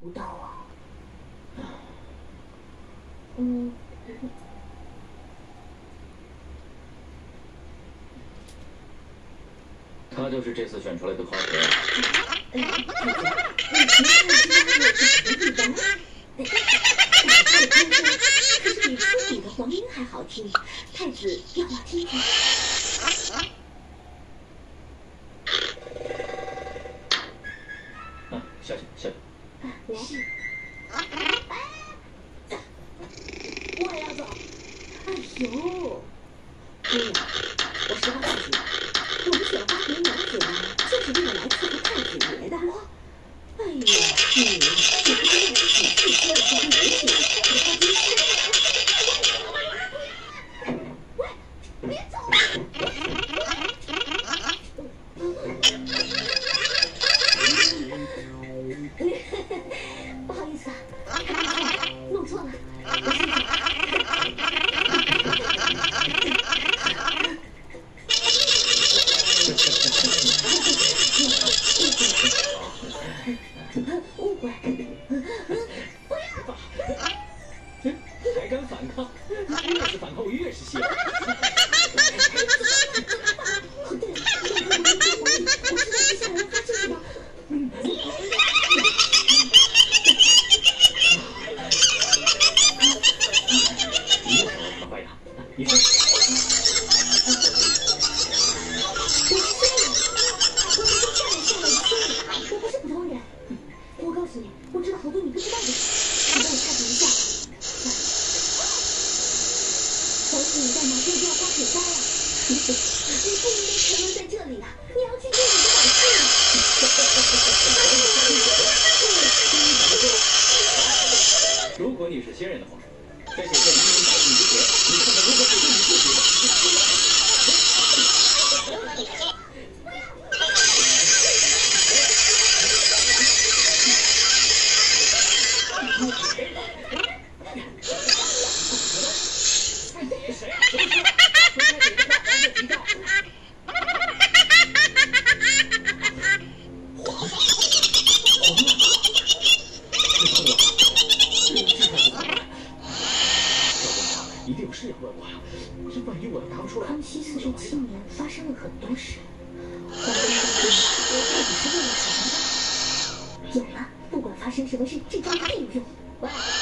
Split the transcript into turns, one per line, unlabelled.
不到啊。
他就是这次选出来的花魁。
太子，你平时知道我是什么地方？可是比初比的黄莺还好听，太子要不要听听？
啊，小姐，小姐。
是。我也要走。哎呦，姑娘，我实话告诉你，我们选花魁娘子呢，就是为了来伺候太子爷的。哎呀，你不知道自己是说的这些游戏，我还真是。喂，别走！不好意思啊，弄错了，我先走。误会，不要！
还敢反抗？越是反抗，我越是喜欢。
哦，对了，我知道接下来要发生什么。
你又说了什么坏呀？你说。
我不是普通人，我告诉你，我知道好多你不知道的事，你帮我查询一下。皇子你在马上就要发水灾了，你不应该停留在这里了，你要去见你的老师。
如果你是先人的皇上，在写这黎民百姓之前，你看看如何对你自己。一定有事要问我呀！这万一我要答不出来，
康熙47年发生了很多事，皇宫大殿到底是为了什么呢？有了，不管发生什么事，这招一定有用。喂。